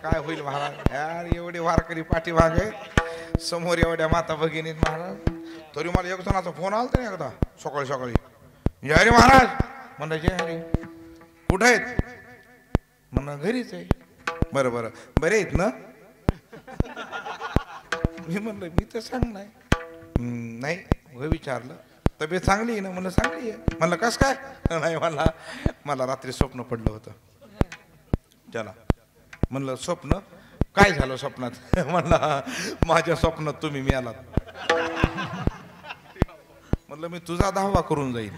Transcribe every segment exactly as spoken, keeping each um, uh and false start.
काय होईल महाराज यार एवढे वारकरी पाठीमागे समोर एवढ्या माता भगिनीत महाराज तरी मला एक जणाचा फोन आलता ना एकदा सकाळी सकाळी जय हरी महाराज म्हणलं जय हरी कुठं आहेत म्हणलं घरीच आहे बरं बरं बरे आहेत ना मी म्हणलं मी तर सांग नाही नाही विचारलं तब्येत चांगली आहे ना म्हणलं चांगली आहे म्हणलं कस काय नाही मला मला रात्री स्वप्न पडलं होतं त्याला म्हणलं स्वप्न काय झालं स्वप्नात म्हणलं माझ्या स्वप्नात तुम्ही मिळालात म्हणलं मी तुझा दावा करून जाईल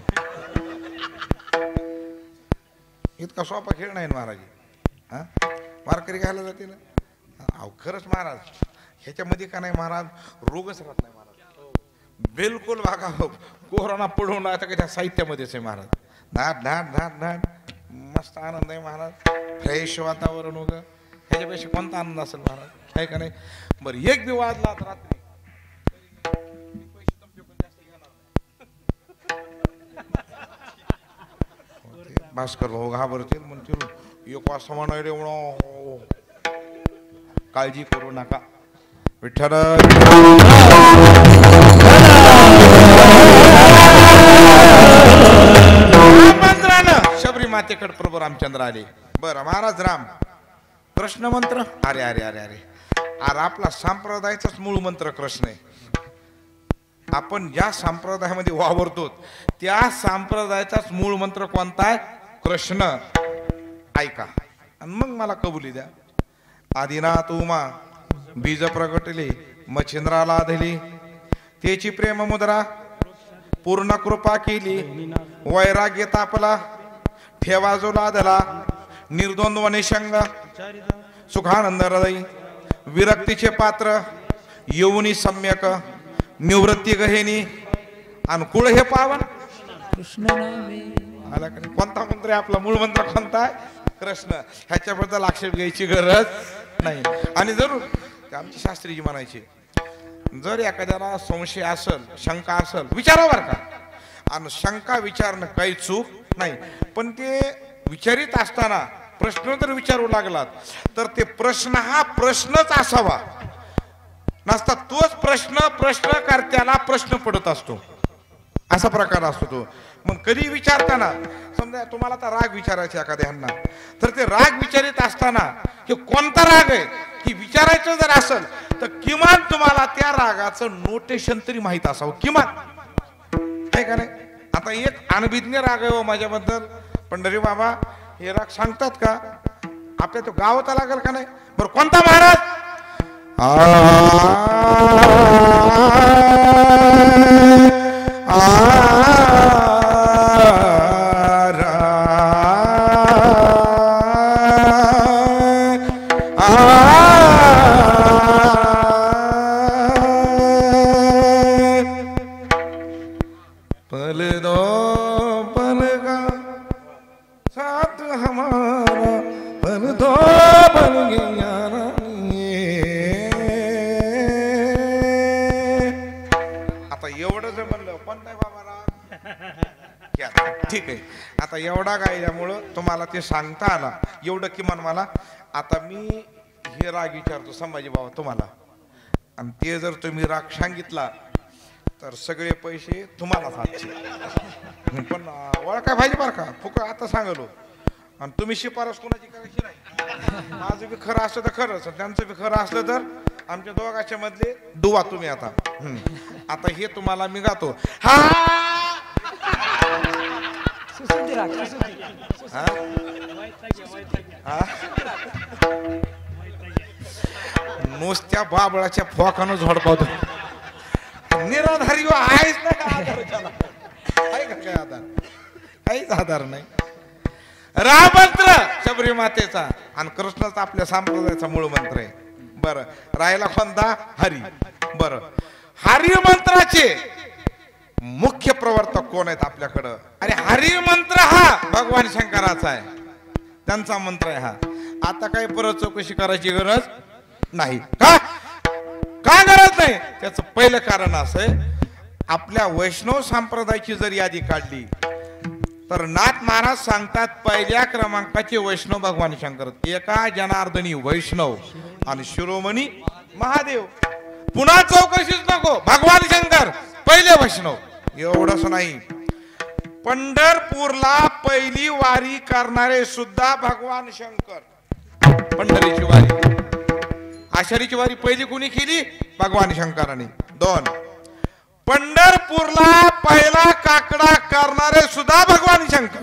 इतका सोपा खेळ नाही महाराज हा वारकरी घ्यायला जाते ना अहो खरंच महाराज ह्याच्यामध्ये का नाही महाराज रोगच राहत नाही महाराज बिलकुल बघा कोरोना पडून आता का त्या साहित्यामध्येच आहे महाराज धाट धाट धाट धाट मस्त आनंद आहे महाराज फ्रेश वातावरण वगैरे ह्याच्यापेक्षा कोणता आनंद असेल महाराज आहे का नाही बरं एक बी वाजला आता रात्री भास्कर भाऊ घाबरतील म्हणतील एक वाजता म्हणा रे म्हणून काळजी करू नका विठ्ठल शबरी मातेकडे प्रभू रामचंद्र आले बरं महाराज राम कृष्ण मंत्र अरे अरे अरे अरे अरे आपला संप्रदायाचाच मूळ मंत्र कृष्ण आहे आपण ज्या संप्रदायामध्ये वावरतो त्या संप्रदायाचाच मूळ मंत्र कोणता आहे कृष्ण ऐका आणि मग मला कबुली द्या आदिनाथ उमा बीज प्रगटले मच्छिंद्राला दिली त्याची प्रेम मुद्रा पूर्ण कृपा केली वैराग्य तापला ठेवा जो लादला निर्द्वंद्व निशंग सुखानंद हृदय विरक्तीचे पात्र येऊनी सम्यक निवृत्ती गहेनी अनुकूळ हे पावन कृष्ण आला का कोणता मंत्र आहे आपला मूळ मंत्र कोणता आहे कृष्ण ह्याच्याबद्दल आक्षेप घ्यायची गरज नाही आणि जरूर आमची शास्त्रीजी म्हणायची जर एखाद्याला संशय असेल शंका असेल विचारा बरं का आणि शंका विचारणं काही चूक नाही पण ते विचारित असताना प्रश्न जर विचारू लागलात तर ते प्रश्न हा प्रश्नच असावा नसता तोच प्रश्न प्रश्नकर्त्याला प्रश्न पडत असतो असा प्रकार असतो तो मग कधी विचारताना समजा तुम्हाला तर राग विचारायचा एखाद्यांना तर ते राग विचारित असताना हे कोणता राग आहे की विचारायचं जर असेल तर किमान तुम्हाला त्या रागाचं नोटेशन तरी माहित असावं किमान आहे का नाही आता एक अनभिज्ञ राग आहे हो माझ्याबद्दल पंढरी बाबा हे राग सांगतात का आपल्या तो गावाचा लागेल का नाही बरं कोणता महाराज पल दो पल का साथ हमारा पल दो पल गया आता एवढं जर म्हणलं पण नाही बाबा ठीक आहे आता एवढा गायल्यामुळं तुम्हाला ते सांगता आला एवढं किमान मला आता मी हे राग विचारतो संभाजी बाबा तुम्हाला आणि ते जर तुम्ही राग सांगितला तर सगळे पैसे तुम्हाला साधचे पण ओळखा पाहिजे बरं का फुक आता सांगलो आणि तुम्ही शिफारस कोणाची करायची नाही माझं बी खरं असलं तर खरंच त्यांचं बी खरं असलं तर आमच्या दोघांच्या मधले दुवा तुम्ही आता आता हे तुम्हाला मी गातो हा नुसत्या बाबळाच्या फोकानं झोडपावतो निराधारी आहेच नाही काय आधार काहीच आधार नाही राममंत्र शबरी मातेचा आणि कृष्णाचा आपल्या संप्रदायाचा मूळ मंत्र आहे बरं राहिला कोणता हरी बरं हरी मंत्राचे मुख्य प्रवर्तक कोण आहेत आपल्याकडं अरे हरी मंत्र हा भगवान शंकराचा आहे त्यांचा मंत्र आहे हा आता काही परत चौकशी करायची गरज नाही का का गरज नाही त्याचं पहिलं कारण असं आहे आपल्या वैष्णव संप्रदायाची जर यादी काढली तर नाथ महाराज सांगतात पहिल्या क्रमांकाचे वैष्णव भगवान शंकर, एका जनार्दनी वैष्णव आणि शिरोमणी महादेव. पुन्हा चौकशीच नको, भगवान शंकर पहिले वैष्णव. एवढंच नाही, पंढरपूरला पहिली वारी करणारे सुद्धा भगवान शंकर. पंढरीची वारी, आषाढीची वारी पहिली कुणी केली? भगवान शंकरांनी. दोन, पंढरपूरला पहिला काकडा करणारे सुद्धा भगवान शंकर.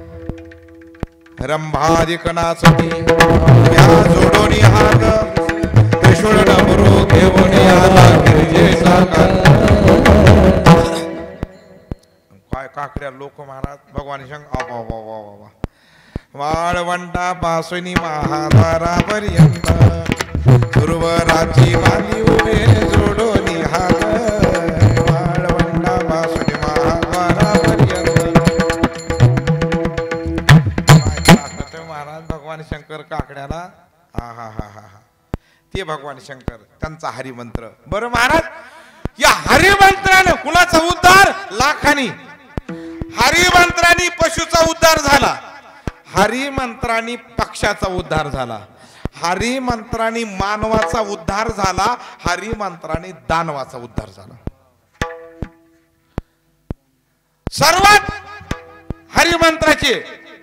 रंभादिकनाचती या जोडोनी हात, त्रिशूळ डमरू घेऊन आला गिरिजेचा काय काकड्या लोक महाराज भगवान शंकर. वाळवंटा पासुनी महाद्वारापर्यंत गुरुवराची माली उभे जोडोनी हात. वाळवंटा पासुनी महाद्वारापर्यंत महाराज भगवान शंकर काकड्याला. हा हा हा हा हा ते भगवान शंकर, त्यांचा हरिमंत्र. बरं महाराज, या हरिमंत्राने कुणाचा उद्धार? लाखानी. हरिमंत्राने पशुचा उद्धार झाला, हरिमंत्राने पक्षाचा उद्धार झाला, हरिमंत्राने मानवाचा उद्धार झाला, हरिमंत्राने दानवाचा उद्धार झाला. सर्वात हरिमंत्राचे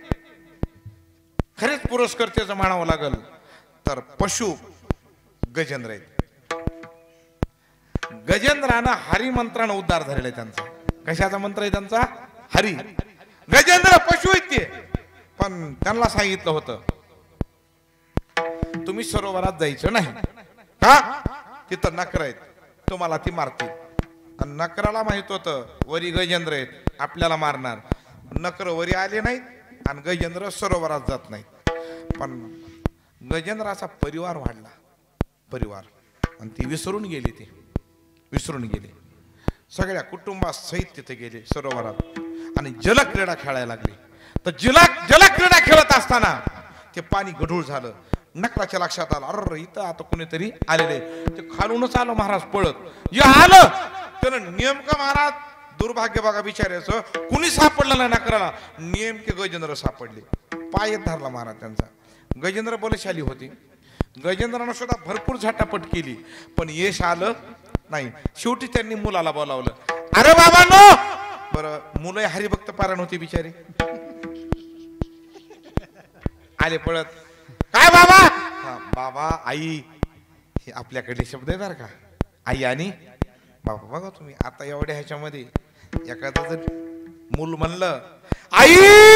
खरेच पुरस्कर्त्याचं म्हणावं लागल तर पशु गजेंद्र आहेत. गजेंद्रानं हरिमंत्रानं उद्धार झालेला आहे त्यांचा. कशाचा मंत्र आहे त्यांचा? हरी. गजेंद्र पशु आहेत ते, पण त्यांना सांगितलं होतं तुम्ही सरोवरात जायचं नाही का, तिथं नकर आहेत, तुम्हाला ती मारतील. आणि नकराला माहित होतं वरी गजेंद्र आहेत, आपल्याला मारणार. नकर वरी आले नाहीत आणि गजेंद्र सरोवरात जात नाहीत. पण गजेंद्राचा परिवार वाढला, परिवार, आणि ती विसरून गेली, ते विसरून गेले. सगळ्या कुटुंबासहित तिथे गेले सरोवरात आणि जलक्रीडा खेळायला लागले. तर जल जलक्रीडा खेळत असताना ते पाणी गढूळ झालं. नकराच्या लक्षात आलं, अरे इथं आता कुणीतरी आलेले. ते खालूनच आलं महाराज पळत. जे आलं त्यानं नेमकं महाराज दुर्भाग्य बघा बिचाऱ्याचं, कुणी सापडलं नाही नकराला, नेमके गजेंद्र सापडले. पायत धरला महाराज त्यांचा. गजेंद्र बलशाली होते, गजेंद्रानं सुद्धा भरपूर झटापट केली, पण यश आलं नाही. शेवटी त्यांनी मुलाला बोलावलं. अरे बाबा नो, बरं मुलं हरिभक्त पारायण होती बिचारी, आले पळत. काय बाबा? हा बाबा आई, हे आपल्याकडे शब्द आहे बरं का, आई आणि बाबा. बघा तुम्ही आता एवढ्या ह्याच्यामध्ये एखादं जर मूल म्हणलं आई,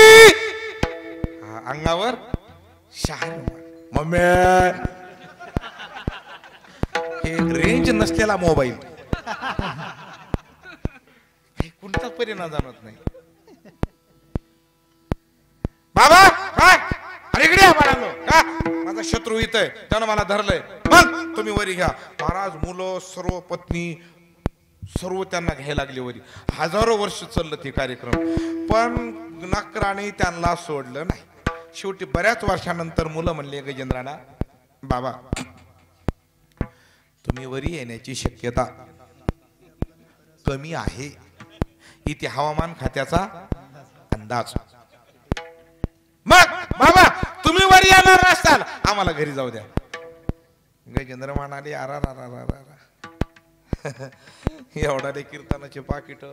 हा अंगावर शहार. मम्मी, हे रेंज नसलेला मोबाईल, कोणताच परिणाम जाणवत नाही. बाबा काय? अरे इकडे या बाळांनो, का माझा शत्रू इथं आहे, त्यानं मला धरलंय, मग तुम्ही वरी घ्या. महाराज मुलं सर्व पत्नी सर्व त्यांना घ्यायला लागली वरी. हजारो वर्ष चाललं ते कार्यक्रम, पण नकराने त्यांना सोडलं नाही. शेवटी बऱ्याच वर्षानंतर मुलं म्हणले गजेंद्राला, बाबा तुम्ही वरी येण्याची शक्यता कमी आहे, इथे हवामान खात्याचा अंदाज. मग बाबा तुम्ही वरी येणार नसताल, आम्हाला घरी जाऊ द्या. गजेंद्र म्हणाले, अरा रा रा रा रा एवढा रे कीर्तनाचे पाकिट,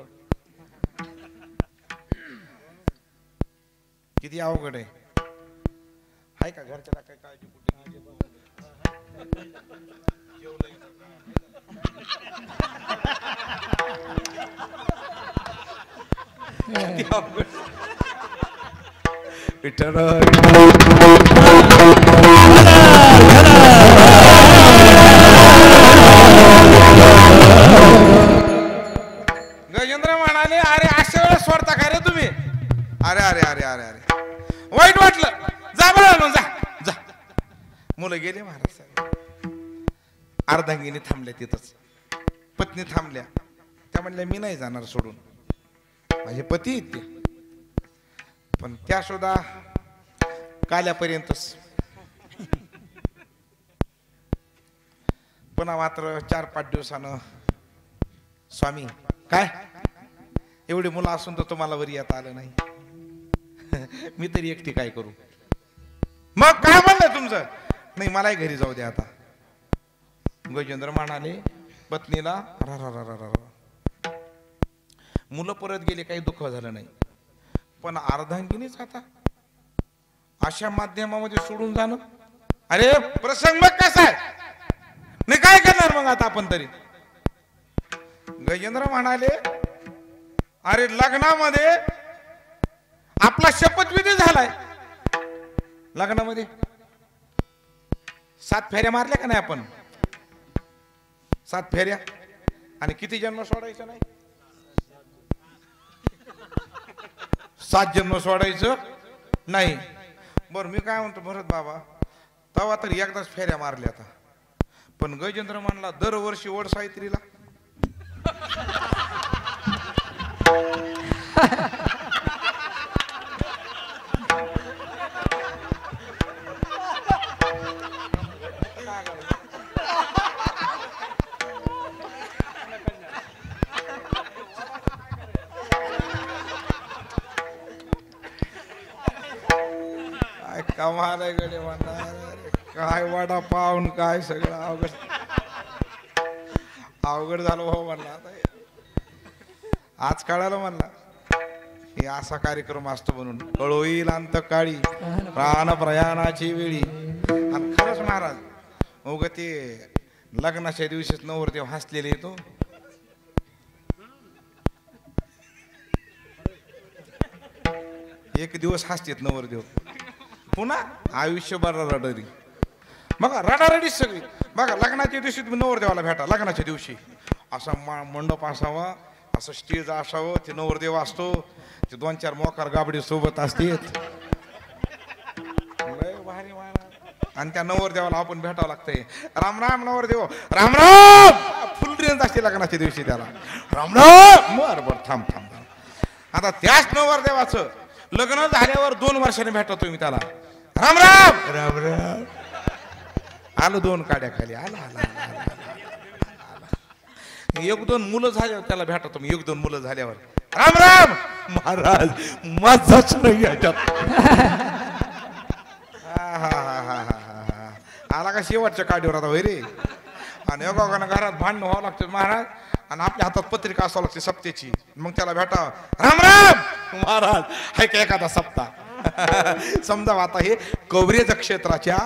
किती अवघड आहे. हाय का घरच्या काय काळजी कुठे विठ्ठल. गजेंद्र म्हणाले, अरे अशा वेळेस सोडता का रे तुम्ही? अरे अरे अरे अरे अरे वाईट वाटलं, जा बरं जा जा. मुलं गेले महाराज. अर्धांगिनी थांबल्या तिथंच, पत्नी थांबल्या. त्या म्हणल्या मी नाही जाणार सोडून, माझे पती आहेत ते. पण त्या सुद्धा काल्यापर्यंतच. पुन्हा मात्र चार पाच दिवसानं, स्वामी काय एवढी मुलं असून तर तुम्हाला वरी येता आलं नाही. मी तरी एकटी काय करू. मग काय म्हणलं तुमचं? नाही मलाही घरी जाऊ दे आता. गजेंद्र म्हणाले पत्नीला रा रा रा रा रा. मुलं परत गेले काही दुःख झालं नाही, पण अर्धांगिनीच आता अशा माध्यमामध्ये सोडून जाणं. अरे प्रसंग मग कसा आहे, नाही काय करणार मग आता आपण तरी. गजेंद्र म्हणाले अरे लग्नामध्ये आपला शपथविधी झालाय. लग्नामध्ये सात फेऱ्या मारल्या का नाही आपण? सात फेऱ्या. आणि किती जन्म सोडायचं नाही? सात जन्म सोडायचं नाही. बरं मी काय म्हणतो भरत बाबा, तेव्हा तर एकदाच फेऱ्या मारल्या आता. पण गजेंद्र म्हणला दरवर्षी वड सावित्रीला. कमाल आहे गडे म्हणणार. काय वडा पाहून काय सगळं अवघड अवघड झालं हो म्हणला. आज कळालं म्हणला हे असा कार्यक्रम असतो म्हणून. कळोईल अंत काळी प्राण प्रयाणाची वेळी. आणि खरंच महाराज उग ते लग्नाच्या दिवशीच नवरदेव हसलेले येतो. एक दिवस हसतेत नवरदेव, पुन्हा आयुष्यभर रडारडी. बघा रडारडी सगळी. बघा लग्नाच्या दिवशी तुम्ही नवरदेवाला भेटा. लग्नाच्या दिवशी असा मंडप असावा, असं स्टेज असावं, ते नवरदेव असतो, ते दोन चार मोकार गाबडी सोबत असते. भारी. आणि त्या नवरदेवाला आपण भेटावं लागतंय. राम राम नवरदेव. राम राम. फुल रेंज असते लग्नाच्या दिवशी त्याला. राम राम. बर बर थांब थांब. आता त्याच नवरदेवाचं लग्न झाल्यावर दोन वर्षाने भेटतो तुम्ही त्याला. राम राम. राम राम. आलो दोन काड्या खाली. आला आला एक दोन मुलं झाल्यावर त्याला भेटा तुम्ही. एक दोन मुलं झाल्यावर राम राम. महाराज माझाच नाही याच्यात. आला का शेवटच्या काडीवर आता वैरे. आणि योगायोगानं घरात भांडण व्हावं लागतं महाराज. आणि आपल्या हातात पत्रिका असावं लागते सप्त्याची. मग त्याला भेटा राम राम महाराज. हाय का एखादा सप्ताह. समजा आता हे कव्हरेज क्षेत्राच्या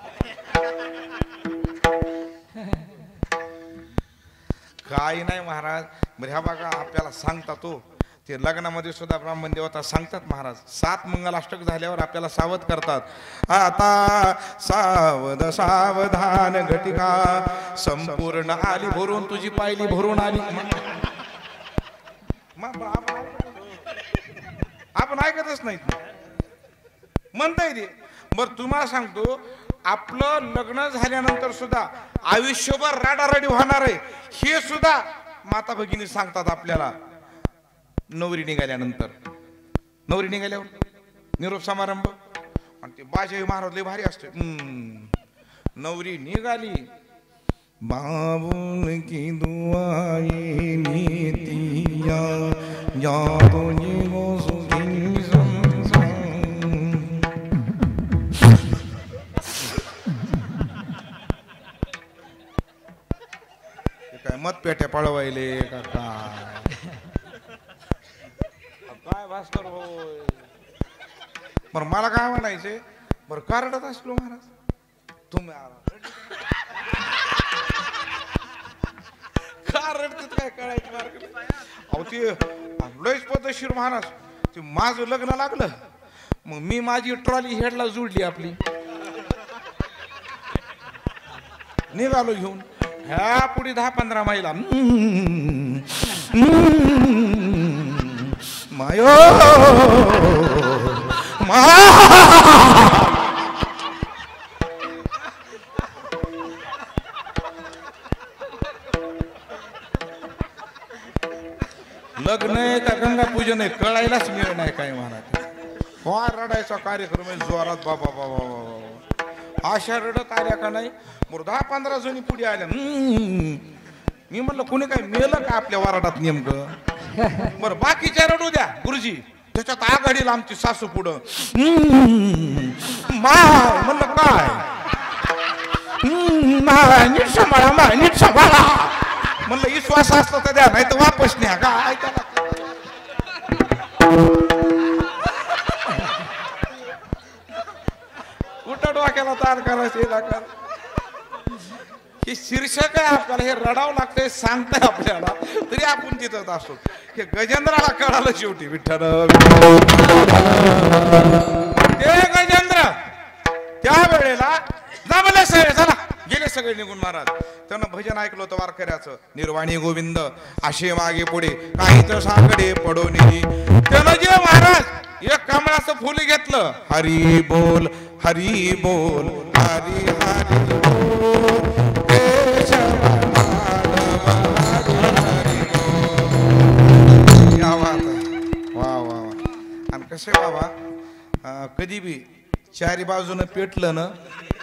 काही नाही महाराज. ह्या बघा आपल्याला सांगतात तो ते लग्नामध्ये सुद्धा ब्राह्मण देवता सांगतात महाराज. सात मंगलाष्टक झाल्यावर आपल्याला सावध करतात. आता सावध सावधान घटिका संपूर्ण आली भरून तुझी पायली भरून आली. आपण ऐकतच नाही म्हणताय ते. बर तुम्हाला सांगतो आपलं लग्न झाल्यानंतर सुद्धा आयुष्यभर राडाराडी होणार आहे हे सुद्धा माता भगिनी सांगतात आपल्याला. नवरी निघाल्यानंतर, नवरी निघाल्यावर निरोप समारंभ आणि ते बाजे महाराज लय भारी असते. नवरी निघाली बाबुल की दुआएं नीतिया यादो ये वो सुखी संसार. काय मत पेट्या पळवायले का काय भास्कर होय. बरं मला काय म्हणायचे, बरं का रडत असलो महाराज तुम्ही का रडत काय कळायचं मार्ग. अहो ते लयच पद्धतशीर महाराज. ते माझं लग्न लागलं मग मी माझी ट्रॉली हेडला जोडली आपली. निघालो घेऊन ह्या पुढे दहा पंधरा महिला मायो लग्न आहे का गंगा पूजन आहे कळायलाच मिळत नाही काय महाराज. फार रडायचा कार्यक्रम आहे जोरात. बाबा बाबा बाबा अशा रडत आल्या का नाही. बरं दहा पंधरा जणी पुढे आल्या. मी म्हणलं कोणी काय मेलं का आपल्या वराडात नेमकं. बरं बाकीच्या रडू द्या गुरुजी त्याच्यात आघाडीला आमची सासू पुढं मा म्हणलं काय मा नीट सांभाळा मा नीट सांभाळा म्हणलं विश्वास असतो तर द्या नाही तर वापस न्या काय त्याला कुठं डोक्याला तार करायचं हे शीर्षक आहे आपल्याला हे रडावं लागतंय सांगताय आपल्याला तरी आपण तिथं असतो हे गजेंद्राला कळालं शेवटी विठ्ठल ते गजेंद्र त्या वेळेला जमले सगळे चला गेले सगळे निघून महाराज त्यानं भजन ऐकलं होतं वारकऱ्याचं निर्वाणी गोविंद असे मागे पुढे काही तर साकडे पडून त्यानं जे महाराज एक कमळाचं फुल घेतलं हरी बोल हरी बोल हरी हरी बोल वा वा आणि कसे बाबा कधी बी चारी बाजूनं पेटलं ना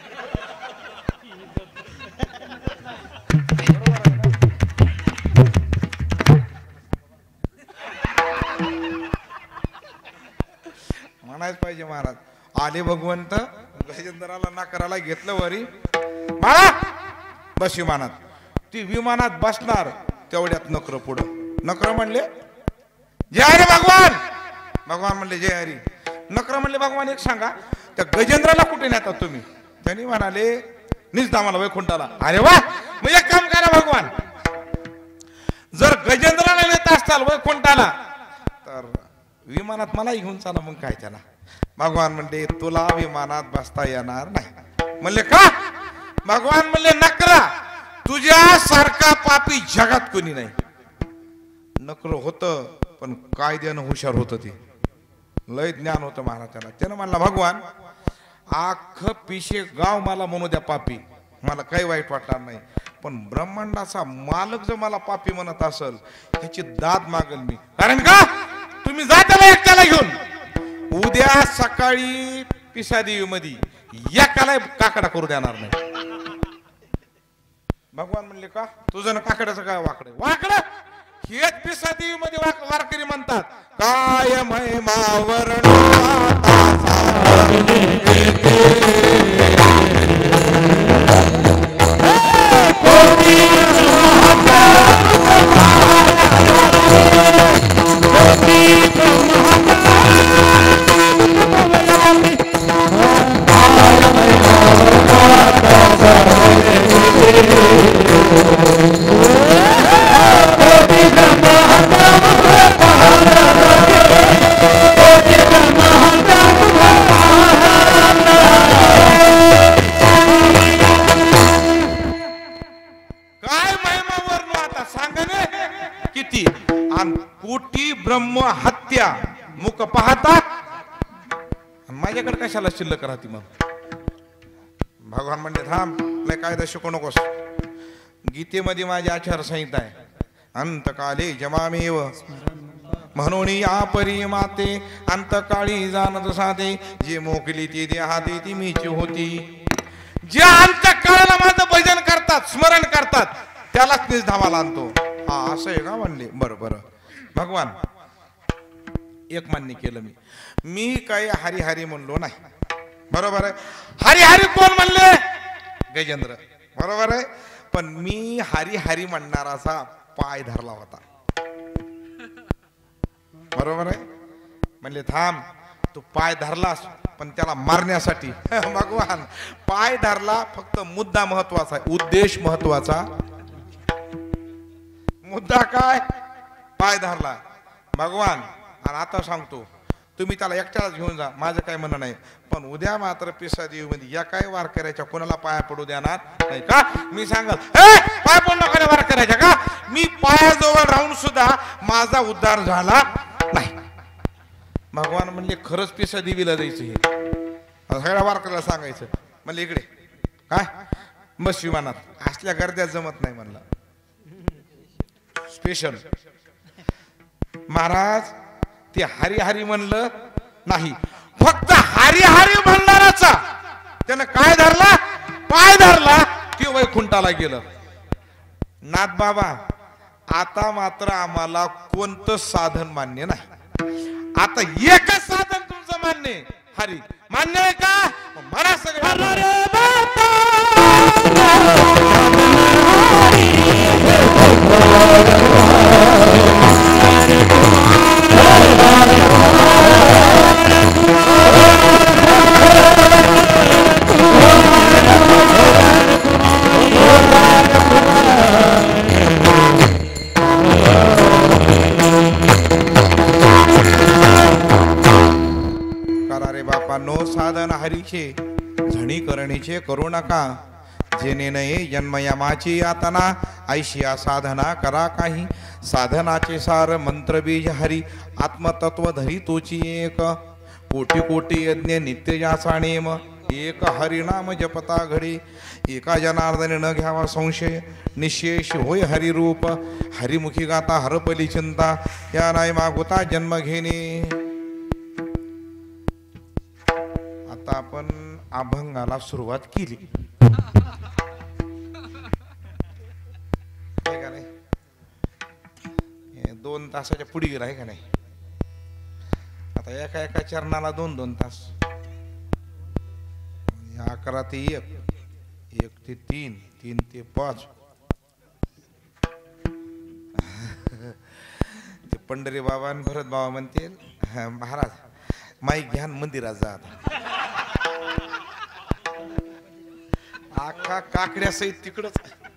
म्हणायच पाहिजे महाराज आले भगवंत गजेंद्राला नाकाराला घेतलं वरी बाळा बस विमानात ती विमानात बसणार तेवढ्यात नकर पुढं नकर म्हणले जय हरी भगवान भगवान म्हणले जय हरी नकर म्हणले भगवान एक सांगा त्या गजेंद्राला कुठे नेतात तुम्ही त्यांनी म्हणाले निजधामाला वैकुंठाला अरे वा मग एक काम करा भगवान जर गजेंद्राला नेत असताल वैकुंठाला तर विमानात मला घेऊन चाला मग काय त्याला भगवान म्हणले तुला विमानात बसता येणार नाही म्हणले का भगवान म्हणले नकरा तुझ्या सारखा पापी जगात कोणी नाही नकर होत पण कायद्यानं हुशार होत ते लय ज्ञान होतं महाराजाला त्यानं म्हणला भगवान आख पिशे गाव मला म्हणू द्या पापी मला काही वाईट वाटणार नाही पण ब्रह्मांडाचा मालक जर मला पापी म्हणत असेल ह्याची दाद मागल मी कारण का तुम्ही जा त्याला एकट्याला घेऊन उद्या सकाळी पिसादेवी मध्ये एकाला काकडा करू देणार नाही भगवान म्हणले का तुझं ना काकड्याचं काय वाकड वाकड हेच पिसादेवी मध्ये वारकरी म्हणतात काय महिमा वर्ण ब्रह्म हत्या मुख पाहता माझ्याकडे कशाला शिल्लक राहती मग भगवान म्हणले थांब लय कायदा शिकू नकोस गीतेमध्ये माझी आचारसंहिता आहे अंतकाले जमामेव म्हणून या परी माते अंतकाळी जाणत साधे जे मोकली ती देहाते ती मीची होती जे अंतकाळाला माझं भजन करतात स्मरण करतात त्यालाच निज धामाला आणतो हा असं आहे का म्हणले बरं बरं भगवान एक मान्य केलं मी मी काही हरी हरी म्हणलो नाही बरोबर आहे हरी हरी कोण म्हणले गजेंद्र बरोबर आहे पण मी हरी हरी म्हणणाराचा पाय धरला होता बरोबर आहे म्हणले थांब तू पाय धरलास पण त्याला मारण्यासाठी भगवान पाय धरला फक्त मुद्दा महत्वाचा आहे उद्देश महत्वाचा मुद्दा काय पाय धरला भगवान आणि आता सांगतो तुम्ही त्याला एकट्यालाच घेऊन जा माझं काय म्हणणं नाही पण उद्या मात्र पिसादेवी मध्ये या काय वार करायच्या कोणाला पाया पडू देणार नाही का मी सांगल पाय पडू नका वार करायच्या का मी पायाजवळ राहून सुद्धा माझा उद्धार झाला नाही भगवान म्हणले खरंच पिसादेवीला द्यायचं हे सगळ्या वारकऱ्याला सांगायचं म्हणले इकडे काय बस विमानात असल्या गर्द्यात जमत नाही म्हणलं स्पेशल महाराज ते हरी हरी म्हणलं नाही फक्त हरी हरी म्हणणाराचा त्यानं काय धरला पाय धरला ते वैकुंठाला गेलं नाथ बाबा आता मात्र आम्हाला कोणतं साधन मान्य नाही आता एकच साधन तुमचं मान्य आहे. हरी मान्य आहे का? मला सगळं साधन हरीचे झणी करणीचे करू नका. जेणे नये जन्मयमाची यातना ऐशिया साधना करा काही. साधनाचे सार मंत्र बीज हरी आत्मतत्व धरी तोची एक. कोटी कोटी यज्ञ नित्य याचा नेम एक हरिनाम जपता घडी. एका जनार्दने न घ्यावा संशय निशेष होय हरिरूप. हरिमुखी गाता हरपली चिंता या नाही मागुता जन्म घेणे. आता आपण अभंगाला सुरुवात केली का नाही? दोन तासाच्या पुढे गेला आहे का नाही? आता एका एका चरणाला दोन दोन तास. अकरा ते एक, एक ते तीन, तीन ते पाच. ते पंढरी बाबा आणि भरत बाबा म्हणतील महाराज माईक घ्या मंदिरात जा. आखा काकड्या सहित तिकडच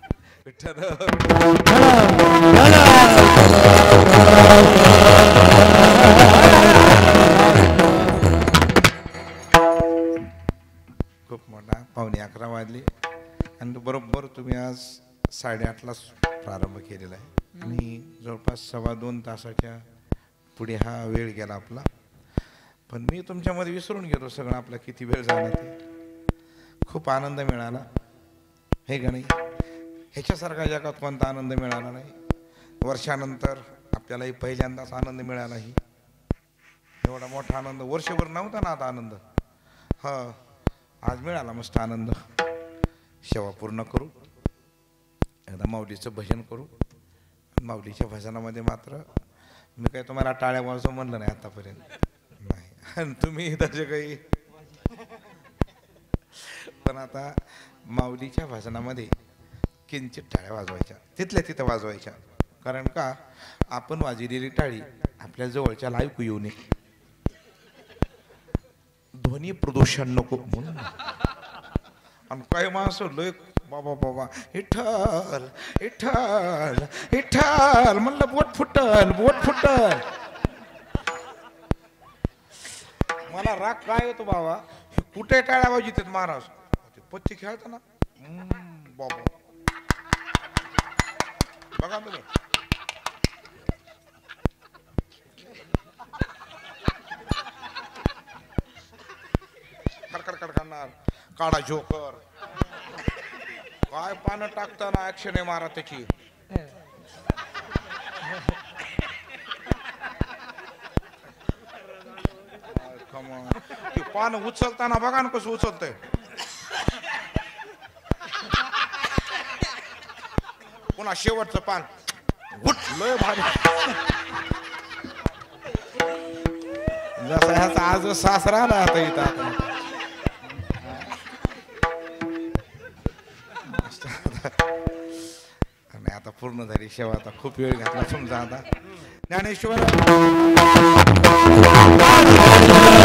खूप मोठा. पावणे अकरा वाजले आणि बरोबर तुम्ही आज साडेआठलाच प्रारंभ केलेला आहे आणि जवळपास सव्वा दोन तासाच्या पुढे हा वेळ गेला आपला. पण मी तुमच्यामध्ये विसरून गेलो सगळं आपला किती वेळ झाला ते. खूप आनंद मिळाला हे का नाही? ह्याच्यासारखा जगात कोणता आनंद मिळाला नाही. वर्षानंतर आपल्यालाही पहिल्यांदाच आनंद मिळाला. ही एवढा मोठा आनंद वर्षभर नव्हता ना आता आनंद. हा आज मिळाला मस्त आनंद. सेवा पूर्ण करू, एकदा माऊलीचं भजन करू. माऊलीच्या भजनामध्ये मात्र मी काही तुम्हाला टाळ्या वाजव म्हणलं नाही आतापर्यंत नाही. आणि तुम्ही तसे काही पण आता माऊलीच्या भजनामध्ये किंचित टाळ्या वाजवायच्या, तिथल्या तिथं वाजवायच्या. कारण का आपण वाजवलेली टाळी आपल्या जवळच्या ऐकू येऊ नये, ध्वनी प्रदूषण नको म्हणून. आणि काही माणसं लय बाबा बाबा इठ्ठल इठ्ठल इठ्ठल म्हणलं बोट फुटल बोट फुटल. मला राग काय होतो बाबा, कुठे टाळ्या वाजवतात महाराज. पच्ची खेळताना बाबा बघा तुम्ही. कडकड कडकडणार काढा जोकर. काय पानं टाकताना ऍक्शन आहे मारा त्याची. ते पान उचलताना बघा ना कसं उचलतंय. पुन्हा शेवटचं पान लय भारी. जसा ह्याचा आज सासरा आला आता इथं. आणि आता पूर्ण झाली सेवा. आता खूप वेळ घातला समजा. आता ज्ञानेश्वर